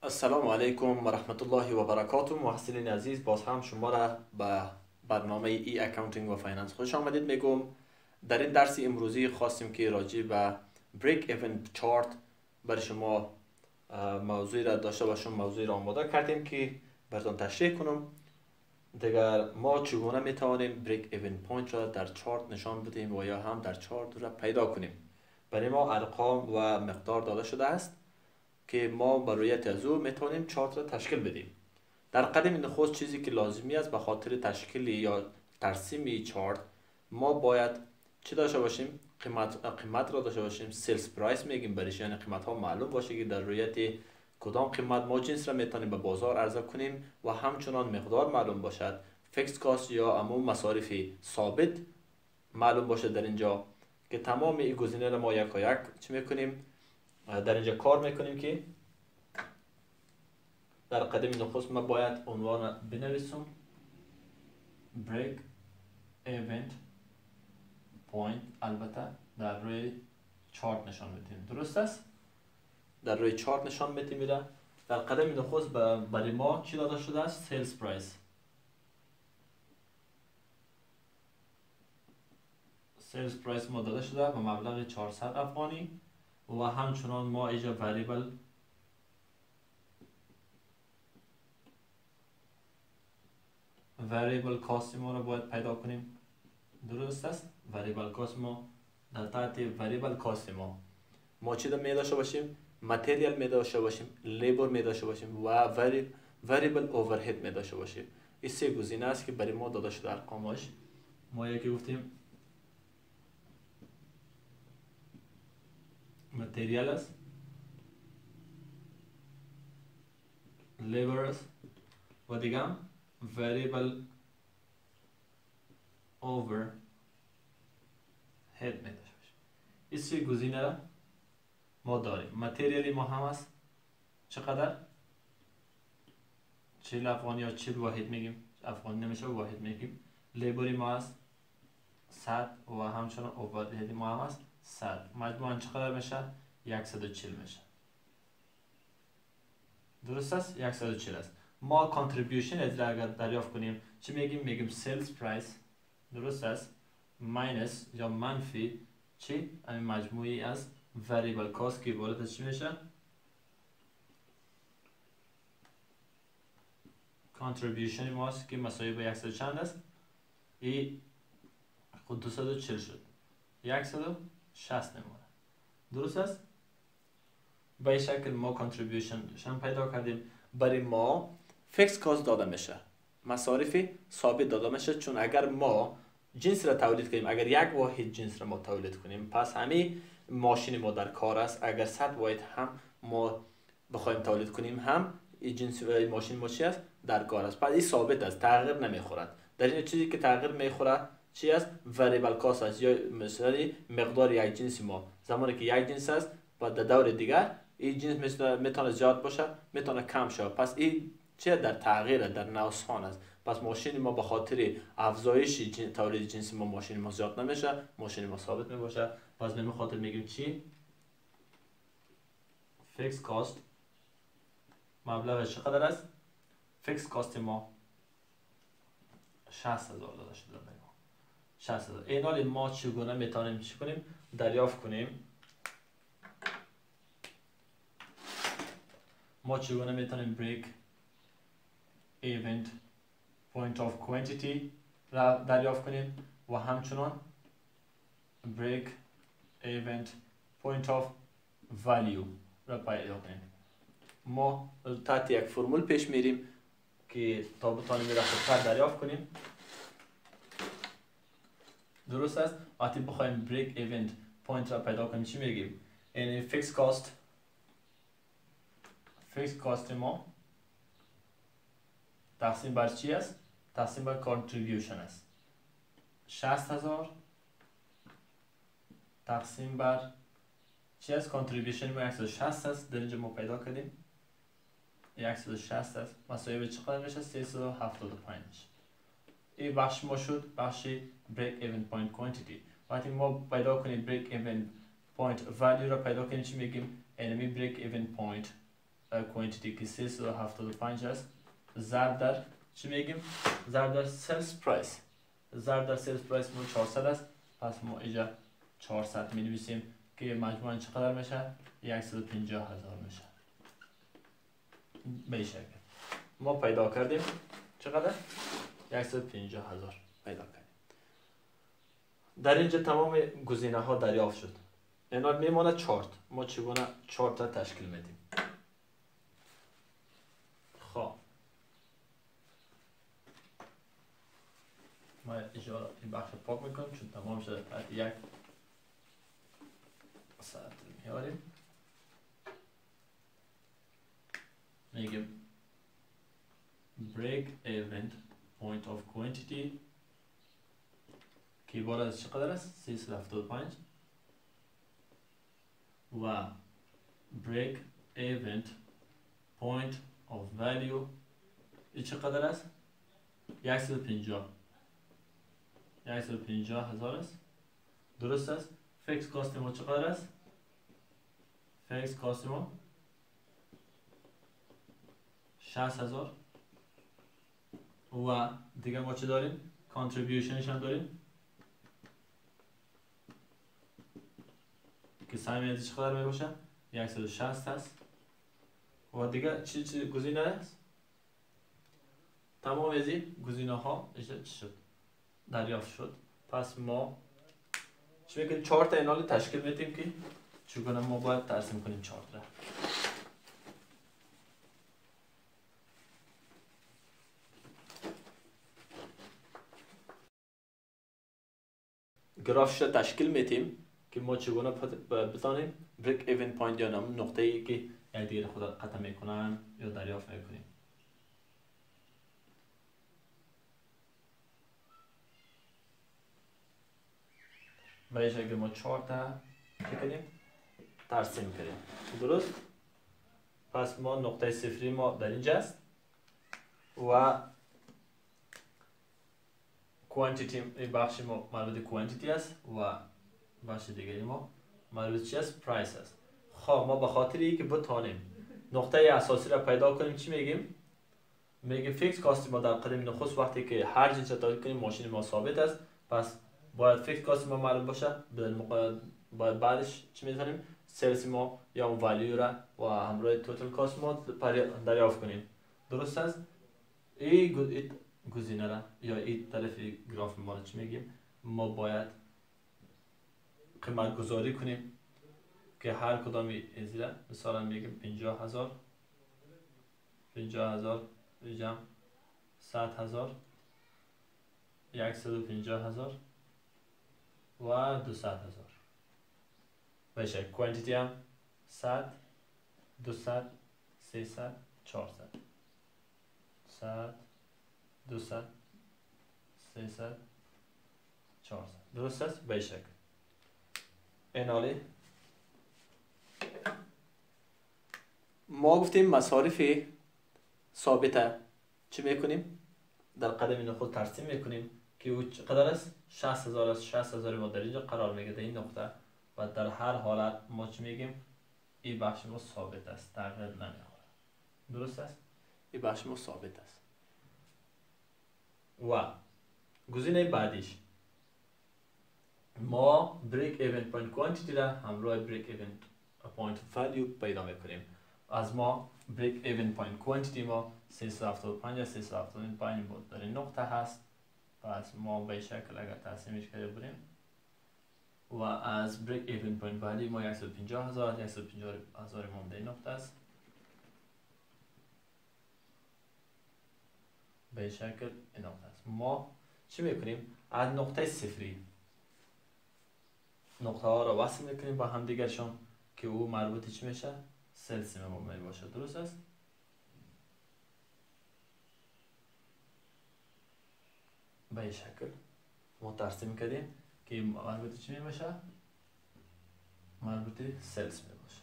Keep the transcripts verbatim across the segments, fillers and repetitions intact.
السلام علیکم و رحمت الله و برکاته. محسنین عزیز، باز هم شما را به برنامه ای اکاونتینگ و فایننس خوش آمدید میگم. در این درس امروزی خواستیم که راجع به بریک ایون چارت برای شما موضوعی را داشته باشم. موضوعی را آماده کردیم که براتون تشریح کنم. دیگر ما چگونه میتوانیم بریک ایون پوینت را در چارت نشان بدیم و یا هم در چارت را پیدا کنیم. برای ما ارقام و مقدار داده شده است که ما برای از او میتونیم چارت را تشکیل بدیم. در قدم نخست چیزی که لازمی است به خاطر تشکیل یا ترسیم چارت ما باید چی داشته باشیم؟ قیمت قیمت را داشته باشیم. سیلز پرایس میگیم برایش، یعنی قیمت ها معلوم باشه که در رویت کدام قیمت ما جنس را میتونیم به بازار عرضه کنیم و همچنان مقدار معلوم باشد. فیکس کاست یا عموم مصارف ثابت معلوم باشه در اینجا که تمام این گزینه را ما یک و یک چی میکنیم در اینجا کار میکنیم. که در قدم نخست ما باید عنوان بنویسم break event point، البته در روی چارت نشان میدیم. درست است؟ در روی چارت نشان میدیم. میره در قدم نخست برای ما چی داده شده است؟ سیلز پرایس. سیلز پرایس ما داده شده به مبلغ چهارصد افغانی و همچنان ما اینجا وریبل وریبل کاست ما رو باید پیدا کنیم. درست است؟ وریبل کاست ما در تحت وریبل کاست ما ما چی می داشته باشیم؟ متریال می داشته باشیم، لیبر می داشته باشیم و وریبل اوورهد می داشته باشیم. این سه گزینه است که برای ما داده شده ارقامش. ما یکی گفتیم متریال است، لیبر است و دیگه هم variable overhead می داشته باشیم. این سه گزینه را ما داریم. متریالی ما هم است چقدر؟ چهل افغانی یا چهل واحد میگیم، افغانی نمیشه واحد میگیم. لیبری ما است صد و همچنان اوورهد ما هم است صد. مجموعاً چقدر میشه؟ صد و چهل میشه. درست است؟ صد و چهل است. ما کانتریبیوشن از اگر دریافت کنیم چی میگیم؟ میگیم سیلز پرایس. درست است؟ ماینس یا منفی چی؟ این مجموعی از وریبل کاست که عبارت از چی میشه؟ کانتریبیوشن ماست که مساوی به صد چند است؟ این خود دویست و چهل شد، صد و شصت نمونه. درست است؟ به این شکل ما کانتریبیوشن پیدا کردیم. برای ما فیکس کاست داده میشه، مصارف ثابت داده میشه. چون اگر ما جنس را تولید کنیم، اگر یک واحد جنس را ما تولید کنیم، پس همین ماشین ما در کار است. اگر صد واحد هم ما بخوایم تولید کنیم، هم این جنس این ماشین ما چی است؟ در کار است. پس این ثابت است، تغییر نمیخورد. در این چیزی که تغییر میخوره چی است؟ وریبل کاست است، یا مثلا مقدار یک جنس ما. زمانی که یک جنس است و در دور دیگر این جنس میتونه زیاد باشه، میتونه کم شه. پس این چه در تغییر، در نوسان است. پس ماشین ما به خاطر افزایش جن... تولید جنسی ما ماشین ما زیاد نمیشه، ماشین ما ثابت میباشه. پس به خاطر میگیم چی؟ فیکس کاست مبلغ چقدر است؟ فیکس کاست ما شصت هزار داده شده به ما. شصت هزار. این حال ما چگونه میتونیم چی کنیم؟ دریافت کنیم. ما چگونه میتونیم break event point of quantity را دریافت کنیم و همچنان break event point of value را پیدا کنیم. ما تحت یک فرمول پیش میریم که تا بتانیم را خودتر دریافت کنیم. درست است؟ وقتی بخوایم break event point را پیدا کنیم چی میگیم؟ یعنی fixed cost fixed cost ما تقسیم بر چی است؟ تقسیم بر contribution است. شصت هزار تقسیم بر چی است؟ contribution ما صد و شصت است. در اینجا ما پیدا کردیم صد و شصت است. مساوی به چقدر میشه؟ سیصد و هفتاد و پنج. این بخش ما شد بخش break even point quantity. وقتی ما پیدا کنیم break even point value را پیدا کنیم چی میگیم؟ enemy break even point کوانتیتی که سیصد و هفتاد و پنج است ضرب در چی میگیم؟ ضرب در سلز پرایس. ضرب در سلز پرایس ما چهارصد است، پس ما اینجا چهارصد می نویسیم که مجموعاً چقدر میشه؟ صد و پنجاه هزار میشه. به این شکل ما پیدا کردیم چقدر؟ صد و پنجاه هزار پیدا کردیم. در اینجا تمام گزینه ها دریافت شد. اینا میمونه چارت. ما چگونه چارت را تشکیل میدیم؟ خب ما اینجا این بخش پاک میکنیم چون تمام شده. بعد یک ساعت میاریم میگیم break even point of quantity که عبارت از چقدر است؟ سیصد و هفتاد و پنج و break even point of value این چقدر است؟ صد و پنجاه صد و پنجاه هزار است. درست است؟ فیکس کاست ما چقدر است؟ فیکس کاست ما شصت هزار و دیگه ما چه داریم؟ کانتریبیوشنش هم داریم که سهمیه از چقدر می باشه؟ صد و شصت است. و دیگه چی چی گزینه است؟ تمام از این گزینه ها چی شد؟ دریافت شد. پس ما چی میکنیم؟ چهار تا اینال تشکیل میدیم که چگونه ما باید ترسیم کنیم چارت را. گرافش را تشکیل میدیم که ما چگونه بتانیم break even point یا نام نقطه ای که یکدیگر خود قطع میکنن یا دریافت میکنیم. و این شکل ما چهار تا چه کنیم؟ ترسیم کنیم. درست؟ پس ما نقطه صفری ما در اینجا است و کوانتیتی بخش ما مربوط کوانتیتی است و بخش دیگری ما مربوط چی است؟ پرایس است. خب ما به خاطر اینکه بتانیم نقطه اساسی را پیدا کنیم چی میگیم؟ میگیم فیکس کاست ما در قدم نخست وقتی که هر چیز را کنیم ماشین ما ثابت است، پس باید فیکس کاست ما معلوم باشه. باید بعدش چی میذاریم؟ سلز ما یا اون ولیو را و همراه توتال کاست ما دریافت کنیم. درست است؟ این گزینه را یا این طرف گراف ما را چی میگیم؟ ما باید قیمت گذاری کنیم که هر کدام از را مثلا میگیم پنجاه هزار پنجاه هزار جمع صد هزار صد و پنجاه هزار و دویست هزار بشه. کوانتیتی هم صد دویست سیصد چهارصد صد دویست سیصد چهارصد. درست است؟ به شکل این حالی ما گفتیم مصارف ثابته چی میکنیم؟ در قدم نخود ترسیم میکنیم که او چقدر است؟ شصت هزار است. شصت هزار ما در اینجا قرار میگه در این نقطه و در هر حالت ما چی میگیم؟ این بخش ما ثابت است، تغییر نمیخوره. درست است؟ این بخش ما ثابت است. و گزینه بعدیش ما break even point quantity را همراه break even point value پیدا میکنیم. از ما break even point quantity ما سیصد و هفتاد و پنج سیصد و هفتاد و پنج بود در این نقطه هست. پس ما به شکل اگر تقسیمش کرده بودیم و از break even point value ما صد و پنجاه هزار صد و پنجاه هزار ما در این نقطه است. به شکل این نقطه است. ما چی میکنیم؟ از نقطه صفری نقطه ها را وصل میکنیم با هم دیگرشون که او مربوط چی میشه؟ سلس ما می باشه. درست است؟ به این شکل ما ترسیم کردیم که مربوط چی می باشه؟ مربوط سلس می باشه.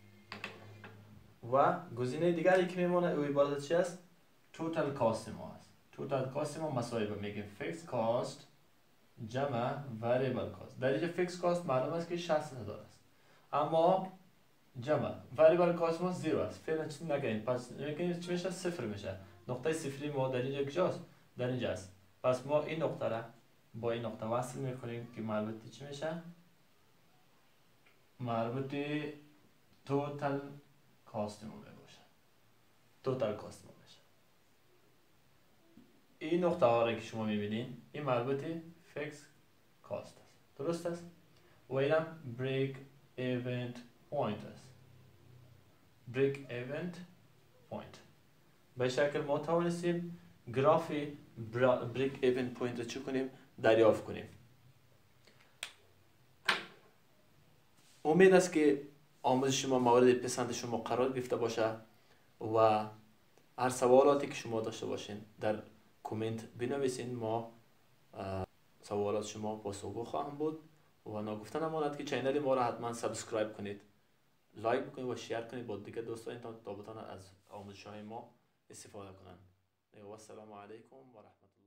و گزینه دیگری که میمونه او عبارت چی است؟ توتال کاست ما است. توتال کاست ما مساوی به میگیم فیکس کاست جمع وریبل کاست. در اینجا فیکس کاست معلوم است که شصت هزار است، اما جمع وریبل کاست ما زیرو است، فعلا چیزی نگیم، پس میگیم چی میشه؟ صفر میشه. نقطه صفری ما در اینجا کجاست؟ در اینجا است. پس ما این نقطه را با این نقطه وصل میکنیم که مربوط چی میشه؟ مربوط توتال کاست ما میشه. توتال کاست ما میشه. این نقطه ها را که شما میبینین این مربوط فیکس کاست است. درست است؟ و اینم break event point است. break event point. به شکل ما توانستیم گرافی break event point را چی کنیم؟ دریافت کنیم. امید است که آموزش شما مورد پسند شما قرار گرفته باشه و هر سوالاتی که شما داشته باشین در کامنت بنویسین، ما سوالات شما پاسخگو خواهم بود. و ناگفته نماند که چینل ما را حتما سابسکرایب کنید، لایک بکنید و شیر کنید با دیگر دوستان تا بتوانند از آموزش های ما استفاده کنند. و السلام علیکم و رحمت الله.